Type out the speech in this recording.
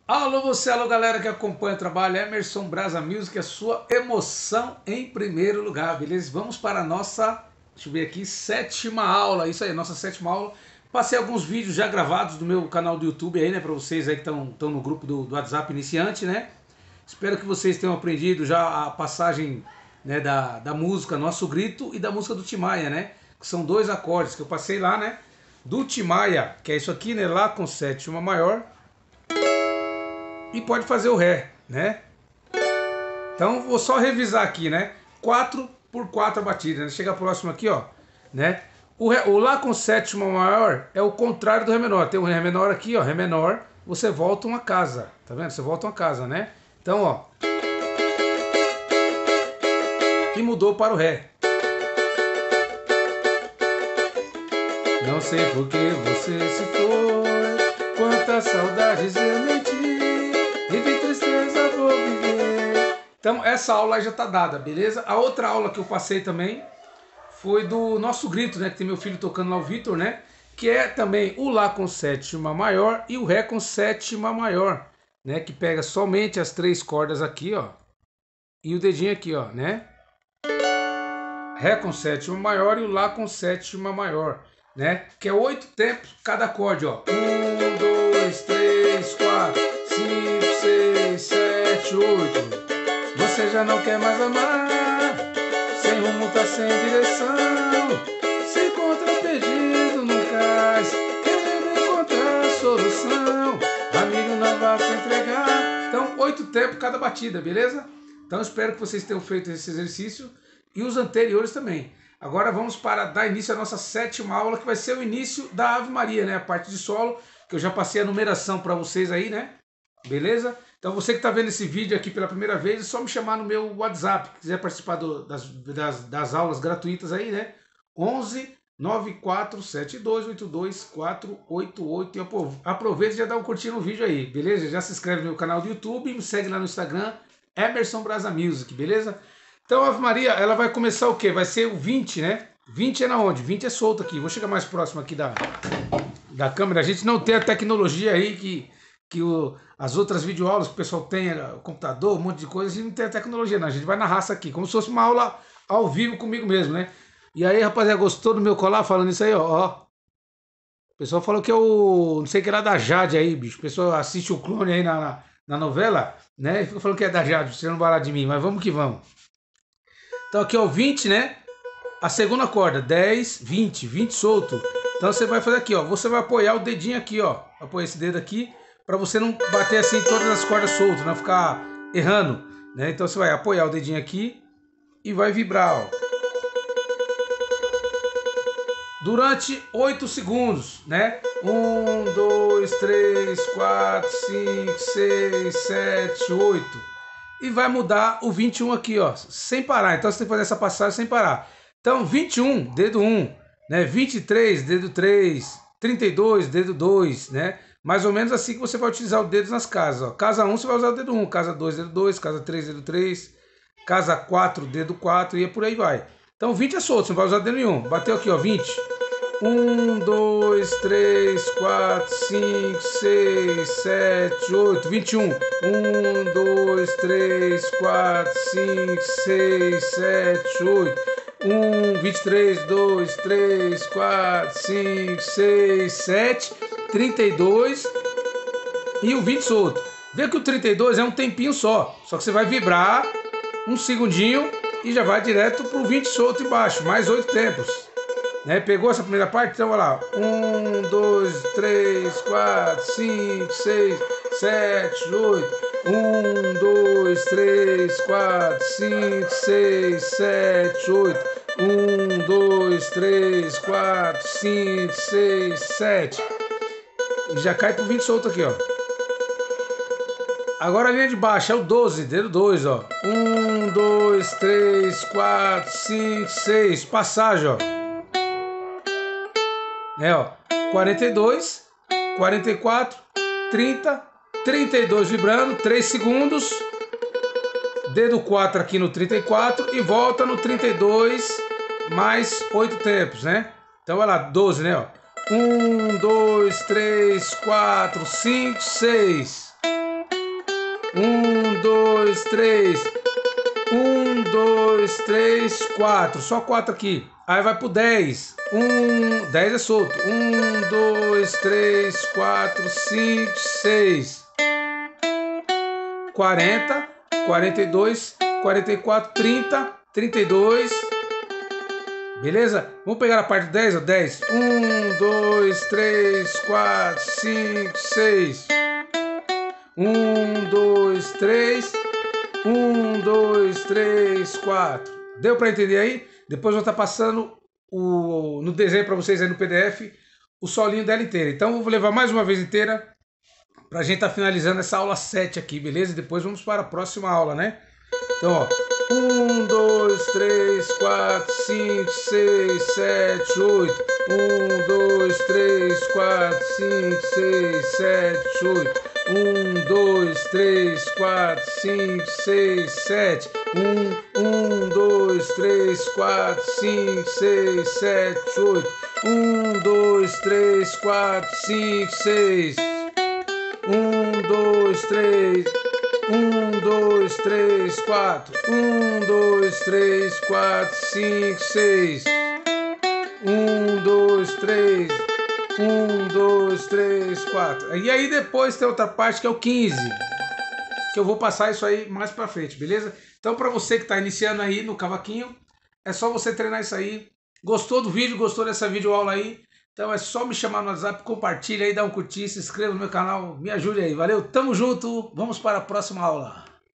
Alô você, alô galera que acompanha o trabalho, Emerson Brasa Music, a sua emoção em primeiro lugar, beleza? Vamos para a nossa, deixa eu ver aqui, sétima aula, isso aí, nossa sétima aula. Passei alguns vídeos já gravados do meu canal do YouTube aí, né, para vocês aí que estão no grupo do WhatsApp iniciante, né? Espero que vocês tenham aprendido já a passagem, né, da música Nosso Grito e da música do Tim Maia, né? Que são dois acordes que eu passei lá, né? Do Tim Maia, que é isso aqui, né, Lá com sétima maior. E pode fazer o Ré, né? Então vou só revisar aqui, né? 4 por 4 batidas, né? Chega próximo aqui, ó, né? O Lá com sétima maior é o contrário do Ré menor. Tem um Ré menor aqui, ó, Ré menor, você volta uma casa, tá vendo? Você volta uma casa, né? Então, ó, e mudou para o Ré. Não sei por que você se foi, quantas saudades eu menti, e de tristeza vou viver. Então essa aula já tá dada, beleza? A outra aula que eu passei também foi do Nosso Grito, né? Que tem meu filho tocando lá, o Vitor, né? Que é também o Lá com sétima maior e o Ré com sétima maior, né? Que pega somente as três cordas aqui, ó, e o dedinho aqui, ó, né? Ré com sétima maior e o Lá com sétima maior, né? Que é 8 tempos cada acorde, ó. 1, 2, 3, 4, 5, 6, 7, 8. Você já não quer mais amar, sem rumo tá sem direção, se encontra perdido no cais, querendo encontrar solução, amigo não vai se entregar. Então 8 tempos cada batida, beleza? Então espero que vocês tenham feito esse exercício e os anteriores também. Agora vamos para dar início à nossa sétima aula, que vai ser o início da Ave Maria, né? A parte de solo, que eu já passei a numeração para vocês aí, né? Beleza? Então você que está vendo esse vídeo aqui pela primeira vez, é só me chamar no meu WhatsApp, se quiser participar das aulas gratuitas aí, né? 11 947282 488 e aproveita e já dá um curtir no vídeo aí, beleza? Já se inscreve no meu canal do YouTube e me segue lá no Instagram, Emerson Brasa Music, beleza? Então a Ave Maria, ela vai começar o quê? Vai ser o 20, né? 20 é na onde? 20 é solto aqui. Vou chegar mais próximo aqui da câmera. A gente não tem a tecnologia aí as outras videoaulas que o pessoal tem, o computador, um monte de coisa, a gente não tem a tecnologia, não. A gente vai na raça aqui, como se fosse uma aula ao vivo comigo mesmo, né? E aí, rapaziada, gostou do meu colar falando isso aí, ó? O pessoal falou que é o, não sei o que lá da Jade aí, bicho. O pessoal assiste o Clone aí na novela, né? E fica falando que é da Jade, você não vai lá de mim, mas vamos que vamos. Então aqui, ó, 20, né? A segunda corda, 10, 20, 20 solto. Então você vai fazer aqui, ó. Você vai apoiar o dedinho aqui, ó. Apoia esse dedo aqui, para você não bater assim todas as cordas soltas, não ficar errando, né? Então você vai apoiar o dedinho aqui e vai vibrar, ó. Durante 8 segundos, né? 1, 2, 3, 4, 5, 6, 7, 8. E vai mudar o 21 aqui, ó, sem parar. Então você tem que fazer essa passagem sem parar. Então 21, dedo 1, né? 23, dedo 3, 32, dedo 2, né? Mais ou menos assim que você vai utilizar o dedo nas casas, ó. Casa 1 você vai usar o dedo 1, casa 2, dedo 2, casa 3, dedo 3, casa 4, dedo 4 e por aí vai. Então 20 é solto, você não vai usar dedo nenhum. Bateu aqui, ó, 20. 1, 2, 3, 4, 5, 6, 7, 8, 21. 1, 2, 3, 4, 5, 6, 7, 8. 1, 23, 2, 3, 4, 5, 6, 7, 32 e o 20 solto. Vê que o 32 é um tempinho só que você vai vibrar um segundinho e já vai direto pro 20 solto embaixo, mais 8 tempos. Né? Pegou essa primeira parte? Então vai lá. 1, 2, 3, 4, 5, 6, 7, 8. 1, 2, 3, 4, 5, 6, 7, 8. 1, 2, 3, 4, 5, 6, 7. E já cai pro 20 solto aqui, ó. Agora a linha de baixo é o 12, dedo 2, ó. 1, 2, 3, 4, 5, 6. Passagem, ó. Né, ó, 42, 44, 30, 32 vibrando, 3 segundos, dedo 4 aqui no 34 e volta no 32 mais 8 tempos, né? Então vai lá, 12, né, ó. 1, 2, 3, 4, 5, 6. 1, 2, 3. 1, 2, 3, 4. Só 4 aqui. Aí vai pro 10. 10 é solto. 1, 2, 3, 4, 5, 6. 40, 42, 44, 30, 32. Beleza? Vamos pegar a parte do 10, ó. 10. 1, 2, 3, 4, 5, 6. 1, 2, 3. 1, 2, 3, 4. Deu para entender aí? Depois eu vou estar passando no desenho para vocês aí no PDF o solinho dela inteira. Então eu vou levar mais uma vez inteira para a gente estar finalizando essa aula 7 aqui, beleza? Depois vamos para a próxima aula, né? Então, ó. 1, 2, 3, 4, 5, 6, 7, 8. 1, 2, 3, 4, 5, 6, 7, 8. 1, 2, 3, 4, 5, 6, 7. 1, 2, 3, 4, 5, 6, 7, 8. 1, 2, 3, 4, 5, 6. 1, 2, 3. 1, 2, 3, 4. 1, 2, 3, 4, 5, 6. 1, 2, 3. 1, 2, 3, 4. E aí depois tem outra parte que é o 15. Que eu vou passar isso aí mais pra frente, beleza? Então pra você que tá iniciando aí no cavaquinho, é só você treinar isso aí. Gostou do vídeo? Gostou dessa videoaula aí? Então é só me chamar no WhatsApp, compartilha aí, dá um curtir, se inscreva no meu canal, me ajude aí, valeu? Tamo junto, vamos para a próxima aula.